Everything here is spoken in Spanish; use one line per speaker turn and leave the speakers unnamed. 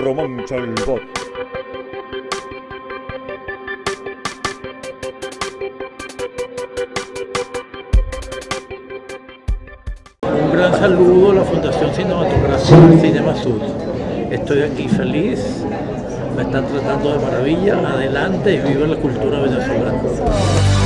Román Chalbot.
Un gran saludo a la Fundación Cinematográfica Cinema Sur. Estoy aquí feliz, me están tratando de maravilla. Adelante y viva la cultura venezolana.